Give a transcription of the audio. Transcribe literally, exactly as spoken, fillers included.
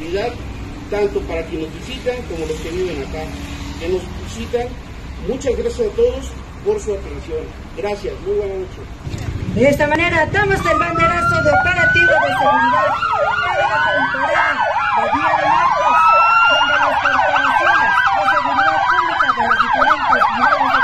seguridad, tanto para quienes nos visitan como los que viven acá, que nos visitan. Muchas gracias a todos por su atención. Gracias, muy buena noche. De esta manera damos el banderazo de operativo de seguridad para la temporada de Día de Muertos, donde las corporaciones de seguridad pública de los diferentes niveles de